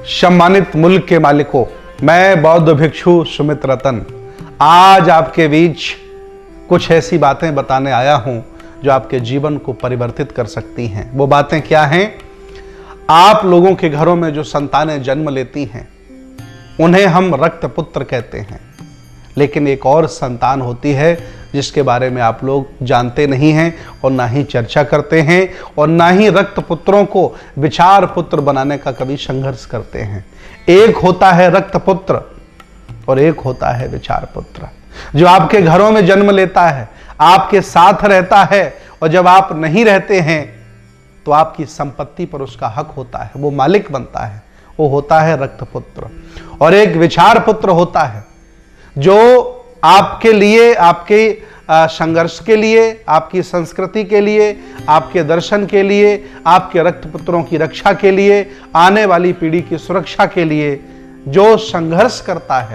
सम्मानित मुल्क के मालिकों, मैं बौद्ध भिक्षु सुमित रतन आज आपके बीच कुछ ऐसी बातें बताने आया हूं जो आपके जीवन को परिवर्तित कर सकती हैं। वो बातें क्या हैं? आप लोगों के घरों में जो संतानें जन्म लेती हैं उन्हें हम रक्त पुत्र कहते हैं, लेकिन एक और संतान होती है जिसके बारे में आप लोग जानते नहीं हैं और ना ही चर्चा करते हैं और ना ही रक्त पुत्रों को विचार पुत्र बनाने का कभी संघर्ष करते हैं। एक होता है रक्त पुत्र और एक होता है विचार पुत्र, जो आपके घरों में जन्म लेता है, आपके साथ रहता है और जब आप नहीं रहते हैं तो आपकी संपत्ति पर उसका हक होता है, वो मालिक बनता है। वो होता है रक्त पुत्र। और एक विचार पुत्र होता है जो आपके लिए, आपके संघर्ष के लिए, आपकी संस्कृति के लिए, आपके दर्शन के लिए, आपके रक्त पुत्रों की रक्षा के लिए, आने वाली पीढ़ी की सुरक्षा के लिए जो संघर्ष करता है,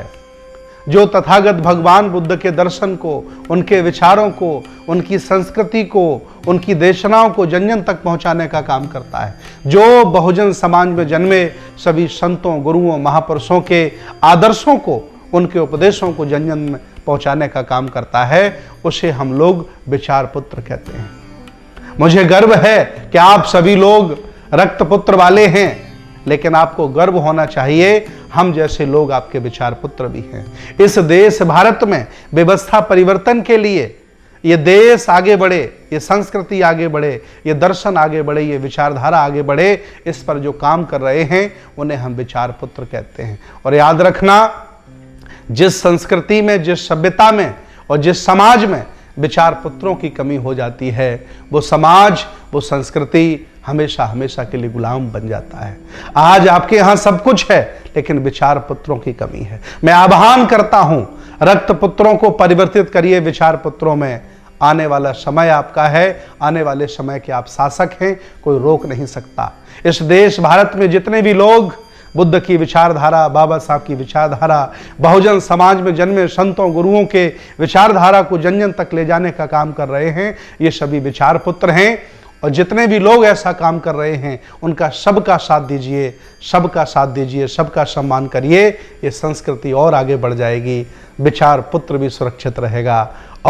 जो तथागत भगवान बुद्ध के दर्शन को, उनके विचारों को, उनकी संस्कृति को, उनकी देशनाओं को जन जन तक पहुंचाने का काम करता है, जो बहुजन समाज में जन्मे सभी संतों, गुरुओं, महापुरुषों के आदर्शों को, उनके उपदेशों को जन जन में पहुंचाने का काम करता है, उसे हम लोग विचार पुत्र कहते हैं। मुझे गर्व है कि आप सभी लोग रक्त पुत्र वाले हैं, लेकिन आपको गर्व होना चाहिए हम जैसे लोग आपके विचार पुत्र भी हैं। इस देश भारत में व्यवस्था परिवर्तन के लिए ये देश आगे बढ़े, ये संस्कृति आगे बढ़े, ये दर्शन आगे बढ़े, ये विचारधारा आगे बढ़े, इस पर जो काम कर रहे हैं उन्हें हम विचार पुत्र कहते हैं। और याद रखना, जिस संस्कृति में, जिस सभ्यता में और जिस समाज में विचार पुत्रों की कमी हो जाती है, वो समाज, वो संस्कृति हमेशा हमेशा के लिए गुलाम बन जाता है। आज आपके यहाँ सब कुछ है, लेकिन विचार पुत्रों की कमी है। मैं आह्वान करता हूं, रक्त पुत्रों को परिवर्तित करिए विचार पुत्रों में। आने वाला समय आपका है, आने वाले समय के आप शासक हैं, कोई रोक नहीं सकता। इस देश भारत में जितने भी लोग बुद्ध की विचारधारा, बाबा साहब की विचारधारा, बहुजन समाज में जन्मे संतों, गुरुओं के विचारधारा को जन जन तक ले जाने का काम कर रहे हैं, ये सभी विचार पुत्र हैं। और जितने भी लोग ऐसा काम कर रहे हैं उनका सबका साथ दीजिए, सबका साथ दीजिए, सबका सम्मान करिए। ये संस्कृति और आगे बढ़ जाएगी, विचार पुत्र भी सुरक्षित रहेगा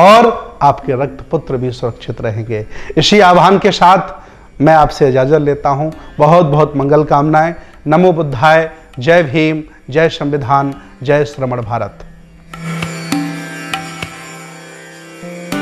और आपके रक्त पुत्र भी सुरक्षित रहेंगे। इसी आह्वान के साथ मैं आपसे इजाजत लेता हूं। बहुत बहुत मंगल कामनाएं। नमो बुद्धाय। जय भीम, जय संविधान, जय श्रमण भारत।